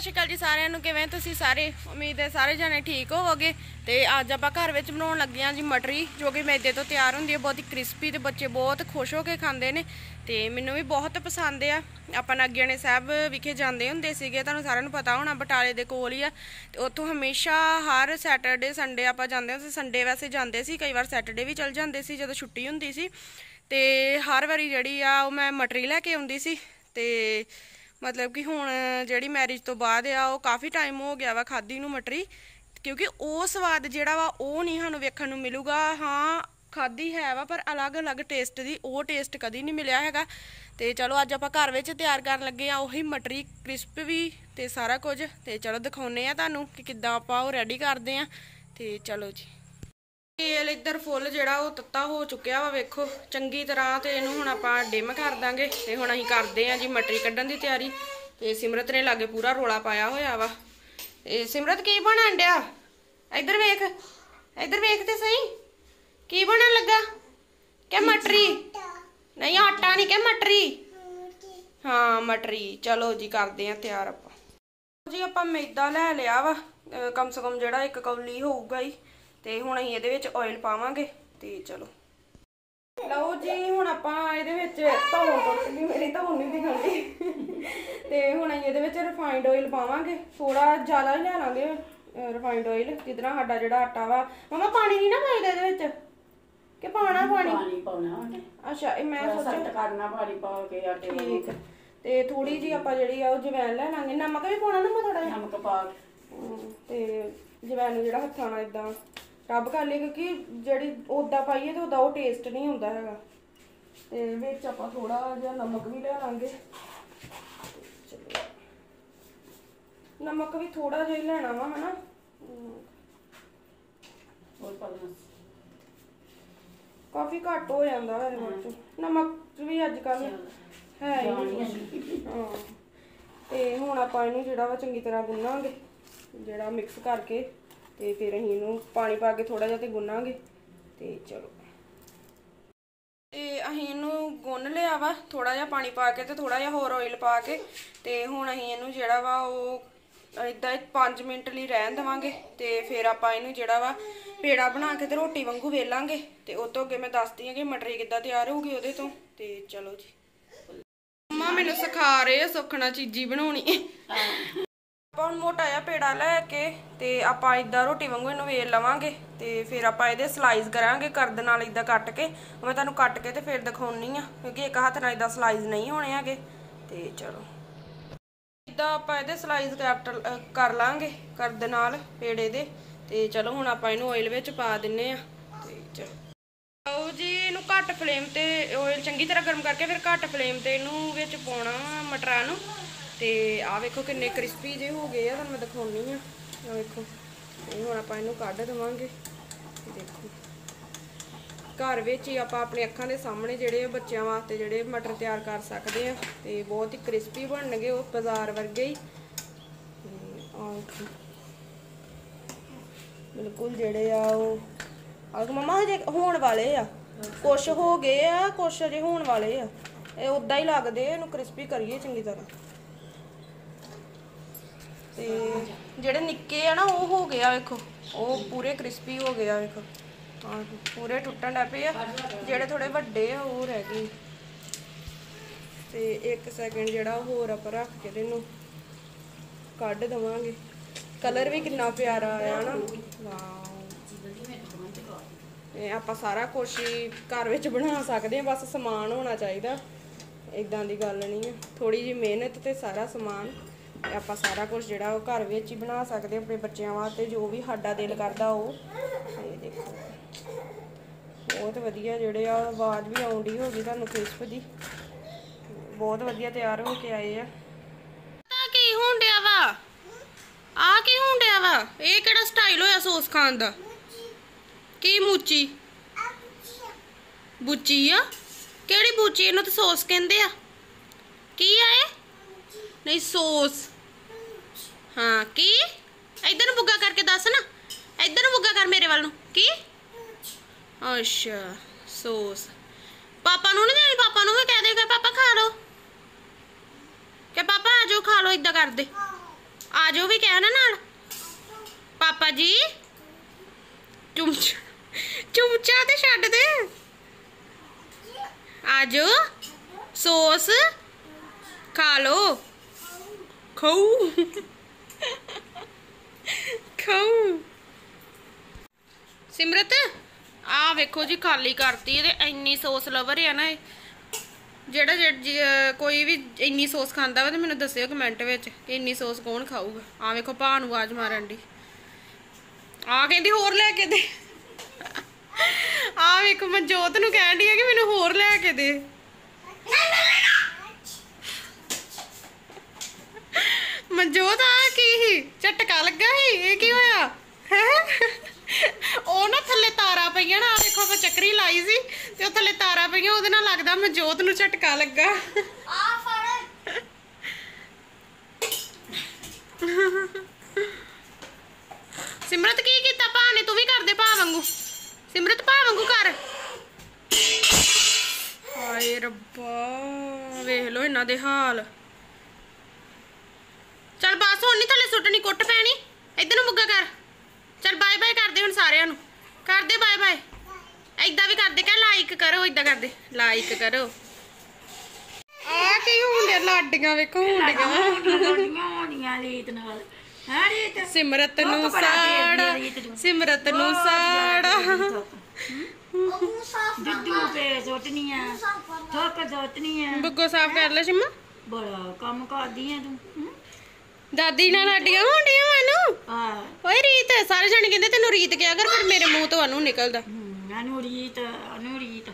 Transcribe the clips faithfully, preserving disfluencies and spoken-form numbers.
सत श्री अकाल जी सारिਆਂ ਨੂੰ ਕਿਵੇਂ ਤੁਸੀਂ ਸਾਰੇ उम्मीद है सारे जने ठीक होवोगे। तो अज आप घर में बनाने लगे हाँ जी मटरी जो कि मैदे तो तैयार होंगी है, बहुत ही क्रिस्पी। तो बच्चे बहुत खुश होकर खाते हैं तो मैनू भी बहुत पसंद है। आप नागियाने साहब विखे जाते होंगे सीगे, तुहानूं सारिਆਂ ਨੂੰ पता होना बटाले के कोल ही आ। तो उत्थों हमेशा हर सैटरडे संडे आप जाते होंगे, संडे वैसे जाते सी, कई बार सैटरडे भी चल जाते सी जदों छुट्टी होंदी सी। ते हर वारी जिहड़ी आ मैं मटरी लैके आउंदी सी। ते मतलब कि हुण जिहड़ी मैरिज तो बाद आ वो काफ़ी टाइम हो गया वा खाधी नूं मटरी, क्योंकि वो स्वाद जिहड़ा वा वो नहीं सानूं वेखण नूं मिलूगा। हाँ खाधी है वा पर अलग अलग टेस्ट दी वो टेस्ट कदी नहीं मिलिया हैगा। तो चलो अज आपां घर विच तैयार करन लगे आ उही मटरी, क्रिस्प भी ते सारा कुछ। तो चलो दिखाउने आ तुहानूं कि किद्दां आपां ओह रैडी करदे आ। ते चलो जी तेल इधर फुल जिहड़ा वो तत्ता हो चुकिया वा, वेखो चंगी तरह। तो इहनूं हुण आपां डिम कर दांगे। ते हुण असीं करदे आ जी मटरी कड्ढण दी तैयारी। ते सिमरत ने लागे पूरा रोला पाया होया वा। ते सिमरत की बनन डिया? इधर वेख, इधर वेख ते सही की बनन लगा? क्या मटरी? नहीं आटा नहीं, क्या मटरी? हाँ मटरी। चलो जी करदे आ तैयार आपां जी। आपां मैदा लै लिया वा, कम से कम जिहड़ा एक कौली होऊगा ही। ते हुण असीं इहदे विच ऑयल पावांगे। ते चलो लो जी हुण आपां इहदे विच धौन टुट गई मेरी, धौन नहीं दिखणदी। ते हुण असीं इहदे विच रिफाइंड ऑयल पावांगे, थोड़ा ज़्यादा ही लै लांगे रिफाइंड ऑयल, जिहदे नाल साडा जिहड़ा आटा वा। मम्मा पानी नहीं ना पाईदा इहदे विच कि पाना पानी? पानी पाउणा। अच्छा मैं सोचा करना पानी पा के आटे ठीक। ते थोड़ी जी आपां जिहड़ी आ जवैन लै लांगे, नमक भी पाउणा ना थोड़ा जिहा नमक पा ते जवैन नूं जिहड़ा हत्थां नाल इदां रब कर लिए, क्योंकि जिहड़ी उदा पाइए तो उदा वो टेस्ट नहीं आउंदा हैगा। ते विच आपां थोड़ा जिहा नमक भी लै लांगे। चलो नमक भी थोड़ा जिहा ही लैना वा, है ना? काफ़ी घट हो जाता है मिर्च नमक भी अजकल है ही नहीं। हाँ तो हुण आपां इहनूं जिहड़ा वा चंगी तरह गुन्नांगे, जिहड़ा मिक्स करके। ते फिर असीं इहनूं पानी पा के थोड़ा जिहा ते गुन्नांगे। ते चलो ते असीं इहनूं गुन्न लिया वा थोड़ा जिहा पानी पा के, ते थोड़ा जिहा होर ऑयल पा के। ते हुण असीं इहनूं जिहड़ा वा ओह इदां पाँच मिनट लई रहन देवांगे। ते फिर आपां इहनूं जिहड़ा वा पेड़ा बना के ते रोटी वांगू वेलांगे। ते उस तो अगे मैं दसदी हां कि मटरी किद्दां तैयार होगी उहदे तो। ते चलो जी मम्मा मैनूं सिखा रहे आ सुखना चीज़ी बनाउणी। आपां हुण मोटा जिहा पेड़ा लैके ते आपां इदां रोटी वांगू इहनूं वेल लवांगे। ते फिर आपां इहदे स्लाइस करांगे करद नाल इदां कट के। मैं तुहानूं कट के ते फिर दिखाउणी आ, क्योंकि एक हत्थ नाल इदां स्लाइस नहीं होणे हैगे। ते चलो इदां आपां इहदे स्लाइस कट कर लांगे करद नाल पेड़े दे। ते चलो हुण आपां इहनूं ऑयल विच पा दिन्ने आ। ते चलो आओ जी इहनूं घट फ्लेम ते ऑयल चंगी तरह गर्म करके फिर घट फ्लेम ते इहनूं विच पाउणा मटरां नूं। ते आ वेखो किन्ने क्रिस्पी जे हो गए आ, तुहानूं मैं दिखाउणी आ। आ वेखो हुण आपां इहनूं कढ देवांगे। देखो घर विच ही आपां अपनी अक्खां दे सामने जिहड़े बच्चों वास्ते जिहड़े मटर तैयार कर सकदे आ। ते बहुत ही क्रिस्पी बनणगे वो बाजार वर्गे ही। बिल्कुल जिहड़े आ ओह मम्मा हजे होण वाले आ, कुछ हो गए आ कुछ अजे होण वाले आ। ये उदां ही लगदे, इहनूं क्रिस्पी करिए चंगी तरह। ते जिहड़े निक्के आ ना वो हो गया वेखो, वो पूरे क्रिस्पी हो गया वेखो। हाँ पूरे टुटन लग पे आ, जिहड़े थोड़े वड्डे आ वो रह गए। ते एक सैकेंड जिहड़ा होर आपां रख के इहनूं कढ देवांगे। कलर भी कितना प्यारा आया ना, वाह। आपां सारा कुछ ही घर विच बना सकदे आ, बस समान होना चाहिदा, इदां दी गल नहीं है। थोड़ी जी मेहनत ते सारा समान आपां सारा कुछ जिहड़ा वो घर विच ही बना सकदे अपने बच्चों वास्ते, जो भी साडा दिल करदा वो। ते देखो बहुत वधिया जिहड़े आ आवाज़ भी आउंदी होगी तुहानूं क्रिस्प दी, बहुत वधिया तैयार हो के आए आ। की होण डिया वा? आ की होण डिया वा? ये किहड़ा स्टाइल होया सॉस खाण दा? की मूची बुच्ची आ? किहड़ी बुच्ची? इहनूं ते सॉस कहंदे आ। की आ ये? नहीं सॉस। हाँ की इधर बुग्गा करके दस ना, इधर बुग्गा कर मेरे वाल नूं। की अच्छा सॉस पापा नूं नहीं देनी? पापा नूं भी कह दे पापा खा लो, क्या पापा आ जाओ खा लो, इदां कर दे। आ जाओ भी कहना नाल पापा जी चुमचा चुमचा ते छड्ड दे आ जाओ सॉस खा लो खाओ खाओ सिमरत आ वेखो जी खाली करती है ते इन्नी सॉस लवर है ना जेड़ा जे कोई भी इन्नी सॉस खांदा वा ते मैनूं दस्सिओ कमेंट विच कि इन्नी सॉस कौन खाऊगा आ वेखो भा नूं आवाज मारन दी आ कहंदी होर लैके दे आ वेखो मनजोत नूं कहण डी है कि मैनूं होर लैके दे मनजोत आ की ही झटका लगा ही ये की होया ਉਹ ਨਾ ਥੱਲੇ ਤਾਰਾ ਪਈਆਂ ਨਾ ਦੇਖੋ ਆਪਾਂ ਚੱਕਰੀ ਲਾਈ ਸੀ ਤੇ ਉਹ ਥੱਲੇ ਤਾਰਾ ਪਈਆਂ ਉਹਦੇ ਨਾਲ ਲੱਗਦਾ ਮਨਜੋਤ ਨੂੰ ਝਟਕਾ ਲੱਗਾ ਆ ਫੜ ਸਿਮਰਤ ਕੀ ਕੀਤਾ ਭਾ ਨੇ ਤੂੰ ਵੀ ਕਰਦੇ ਭਾ ਵਾਂਗੂ ਸਿਮਰਤ ਭਾ ਵਾਂਗੂ ਕਰ ਹਾਏ ਰੱਬਾ ਵੇਖ ਲੋ ਇਹਨਾਂ ਦੇ ਹਾਲ ਚੱਲ ਬਸ ਹੁਣ ਨਹੀਂ ਥੱਲੇ ਸੁੱਟਣੀ ਕੁੱਟ ਪੈਣੀ ਇੱਧਰ ਨੂੰ ਮੁੱਗਾ ਕਰ चल बाय बाय कर दे हुण सारिਆਂ ਨੂੰ कर दे बाय बाय ऐदा भी कर दे कह लाइक करो ऐदा कर दे लाइक करो आ की हुंदे लाडियां वेखो हुंदियां ਹੋਣੀਆਂ ਰੀਤ ਨਾਲ ਹੈ ਰੀਤ सिमरत ਨੂੰ ਸਾੜਾ सिमरत ਨੂੰ ਸਾੜਾ ਦੁੱਧੂ ਪੇ ਸੋਟਨੀਆਂ ਥੋਕ ਦੋਟਨੀਆਂ ਬੁੱਗੋ ਸਾਫ ਕਰ ਲੈ ਸ਼ਿਮਾ ਬੜਾ ਕੰਮ ਕਰਦੀ ਆ ਤੂੰ दादी ਨਾਲ ਲਾਡੀਆਂ ਹੁੰਦੀਆਂ ਮੈਨੂੰ ਹਾਂ ਓਏ ਰੀਤ ਸਾਰੇ ਜਣੇ ਕਹਿੰਦੇ ਤੈਨੂੰ ਰੀਤ ਕਿਹਾ ਕਰ ਪਰ ਮੇਰੇ ਮੂੰਹ ਤੋਂ ਅਨੂ ਨਿਕਲਦਾ ਅਨੂ ਰੀਤ ਅਨੂ ਰੀਤ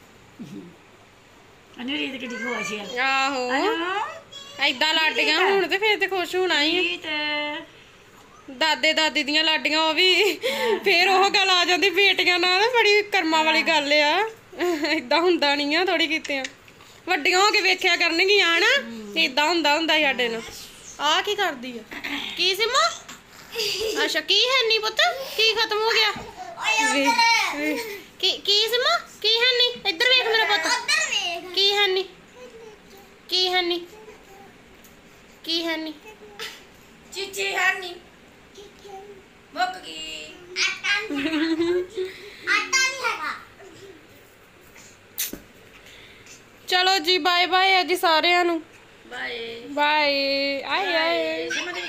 ਅਨੂ ਰੀਤ ਕਿੱਡੀ ਖੁਸ਼ ਆ ਆਹੋ ਐਦਾਂ ਲਾਡੀਆਂ ਹੁਣ ਤੇ ਫੇਰ ਤੇ ਖੁਸ਼ ਹੋਣਾ ਹੀ ਰੀਤ ਦਾਦੇ ਦਾਦੀ ਦੀਆਂ ਲਾਡੀਆਂ ਉਹ ਵੀ ਫੇਰ ਉਹ ਗੱਲ ਆ ਜਾਂਦੀ ਬੇਟੀਆਂ ਨਾਲ ਬੜੀ ਕਰਮਾਂ ਵਾਲੀ ਗੱਲ ਆ ਏਦਾਂ ਹੁੰਦਾ ਨਹੀਂ ਆ ਥੋੜੀ ਕੀਤੇ ਵੱਡੀਆਂ ਹੋ ਕੇ ਵੇਖਿਆ ਕਰਨਗੀਆਂ ਨਾ ਏਦਾਂ ਹੁੰਦਾ ਹੁੰਦਾ ਸਾਡੇ ਨਾਲ ਆ ਕੀ ਕਰਦੀ ਆ ਕੀ ਸਿਮਾ ਅੱਛਾ ਕੀ ਹੈ ਨਹੀਂ ਪੁੱਤ ਕੀ ਖਤਮ ਹੋ ਗਿਆ ਕੀ ਕੀ ਸਿਮਾ ਕੀ ਹੈ ਨਹੀਂ ਇੱਧਰ ਵੇਖ ਮੇਰਾ ਪੁੱਤ ਕੀ ਹੈ ਨਹੀਂ ਕੀ ਹੈ ਨਹੀਂ ਕੀ ਹੈ ਨਹੀਂ ਚੀਚੀ ਹੈ ਨਹੀਂ ਮੁੱਕ ਗਈ ਆਟਾ ਨਹੀਂ ਹੈਗਾ ਚਲੋ ਜੀ ਬਾਏ ਬਾਏ ਆ ਜੀ ਸਾਰਿਆਂ ਨੂੰ ਬਾਏ ਬਾਏ ਆਏ ਆਏ